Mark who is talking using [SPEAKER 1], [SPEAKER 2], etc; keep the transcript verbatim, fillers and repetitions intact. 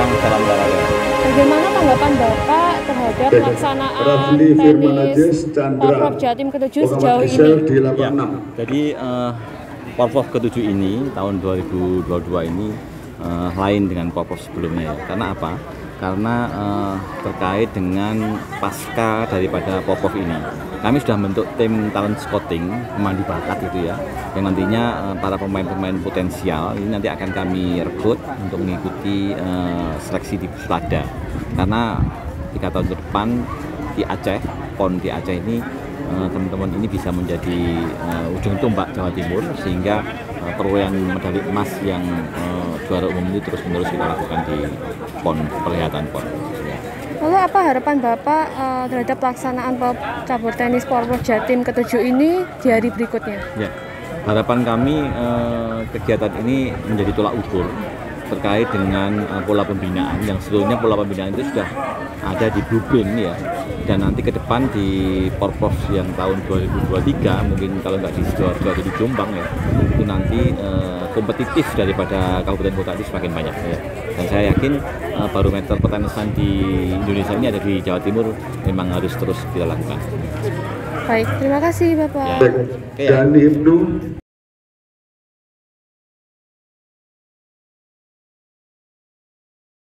[SPEAKER 1] Semarang, salam olahraga.
[SPEAKER 2] Bagaimana tanggapan Bapak terhadap pelaksanaan tenis Porprov Jatim ketujuh sejauh ini?
[SPEAKER 1] Ya, jadi uh, Porprov ketujuh ini tahun dua ribu dua puluh dua ini uh, lain dengan Porprov sebelumnya ya. Karena apa? Karena uh, terkait dengan pasca daripada Porprov ini, kami sudah membentuk tim talent scouting, pemandu bakat itu ya, yang nantinya uh, para pemain-pemain potensial ini nanti akan kami rekrut untuk mengikuti uh, seleksi di Pustada. Karena tiga tahun ke depan di Aceh, PON di Aceh ini teman-teman uh, ini bisa menjadi uh, ujung tombak Jawa Timur, sehingga uh, perolehan medali emas yang uh, juara umum ini terus-menerus kita lakukan di PON, perhelatan PON.
[SPEAKER 2] Lalu apa harapan Bapak uh, terhadap pelaksanaan cabur tenis Porprov Jatim ketujuh ini di hari berikutnya?
[SPEAKER 1] Ya, harapan kami uh, kegiatan ini menjadi tolak ukur terkait dengan uh, pola pembinaan, yang sebelumnya pola pembinaan itu sudah ada di Blueprint ya, dan nanti ke depan di Porprov yang tahun dua ribu dua puluh tiga mungkin kalau nggak di Sidoarjo di Jombang ya, itu nanti uh, kompetitif daripada kabupaten kota itu semakin banyak ya. Dan saya yakin uh, barometer petenisan di Indonesia ini ada di Jawa Timur, memang harus terus kita lakukan.
[SPEAKER 2] Baik, terima kasih Bapak.
[SPEAKER 1] Ya. Okay, ya.